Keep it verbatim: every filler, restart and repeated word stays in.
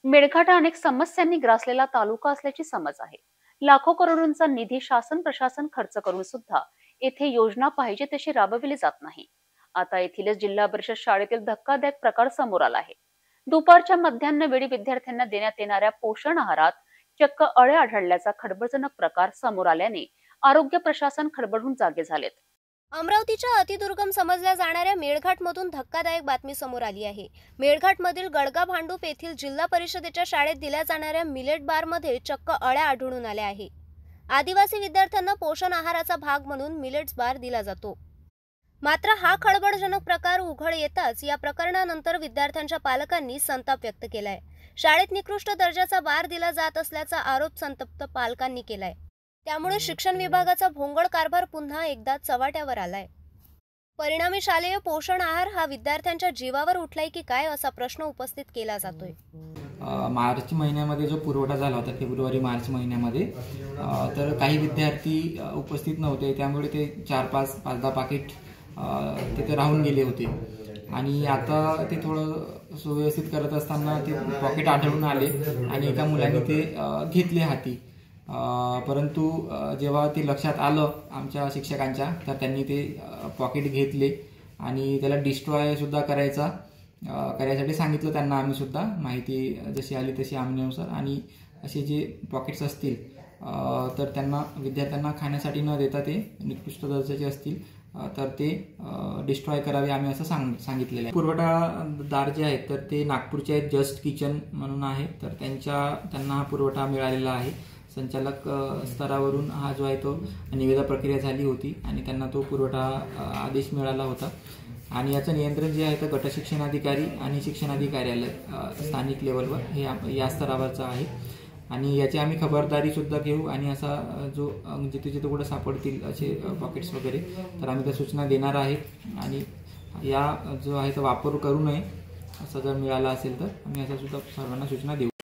मेळघाट हा अनेक समस्यांनी ग्रासलेला तालुका असल्याची समज आहे. लाखो करोडोंचा निधी शासन प्रशासन खर्च करून सुद्धा येथे योजना पाहिजे तशी राबविली जात नाही. आता येथीलच जिल्हा परिषद शाळेतील धक्कादायक प्रकार समोर आला आहे. दुपारच्या मध्यान्ह वेळी विद्यार्थ्यांना देण्यात येणाऱ्या पोषण आहारात चक्क अळ्या आढळल्याचा खळबळजनक प्रकार समोर आल्याने आरोग्य प्रशासन खडबडून जागे झालेत. अमरावतीच्या अतिदुर्गम समजल्या जाणाऱ्या मेळघाटमधून धक्कादायक बातमी समोर आली आहे. मेळघाटमधील गडगा भांडूप येथील जिल्हा परिषदेच्या शाळेत दिल्या जाणाऱ्या मिलेट बारमध्ये चक्क अळ्या आढळून आल्या आहे. आदिवासी विद्यार्थ्यांना पोषण आहाराचा भाग म्हणून मिलेट्स बार दिला जातो. मात्र हा खळबळजनक प्रकार उघड येताच या प्रकरणानंतर विद्यार्थ्यांच्या पालकांनी संताप व्यक्त केलाय. शाळेत निकृष्ट दर्जाचा बार दिला जात असल्याचा आरोप संतप्त पालकांनी केलाय. त्यामुळे शिक्षण विभागाचा भोंगळ कारभार पुन्हा एकदा चव्हाट्यावर आलाय. परिणामी शालेय पोषण आहार हा विद्यार्थ्यांच्या जीवावर उठलाय की काय असा प्रश्न उपस्थित केला जातोय. मार्च महिन्यामध्ये जो पुरवठा झाला होता फेब्रुवारी मार्च महिन्यामध्ये तर काही विद्यार्थी उपस्थित नव्हते, त्यामुळे ते चार पाच पाच दहा पाकिट तिथे राहून गेले होते आणि आता ते थोडं सुव्यवस्थित करत असताना ते पॉकेट आढळून आले आणि एका मुलाने ते घेतले हाती. परंतु जेव्हा ते लक्षात आलं आमच्या शिक्षकांच्या तर त्यांनी ते पॉकेट घेतले आणि त्याला डिस्ट्रॉय सुद्धा करायचा करायसाठी सांगितलं त्यांना. आम्ही सुद्धा माहिती जशी आली तशी आम्हीनुसार आणि असे जे पॉकेट्स असतील तर त्यांना विद्यार्थ्यांना खाण्यासाठी न देता ते निकृष्ट दर्जाचे असतील तर ते डिस्ट्रॉय करावे आम्ही असं सांग सांगितलेलं आहे. पुरवठादार जे आहेत तर ते नागपूरचे आहेत, जस्ट किचन म्हणून आहे. तर त्यांच्या त्यांना हा पुरवठा मिळालेला आहे. संचालक स्तरावरून हा जो आहे तो निविदा प्रक्रिया झाली होती आणि त्यांना तो पुरवठा आदेश मिळाला होता आणि याचं नियंत्रण जे आहे तर गट शिक्षणाधिकारी आणि शिक्षणाधिकार्यालय स्थानिक लेवलवर हे या स्तरावरचं आहे आणि याची आम्ही खबरदारी सुद्धा घेऊ आणि असा जो जिथे जिथे कुठे सापडतील असे पॉकेट्स वगैरे तर आम्ही त्या सूचना देणार आहेत आणि या जो आहे तो वापर करू नये असं जर मिळाला असेल तर आम्ही असा सुद्धा सर्वांना सूचना देऊ.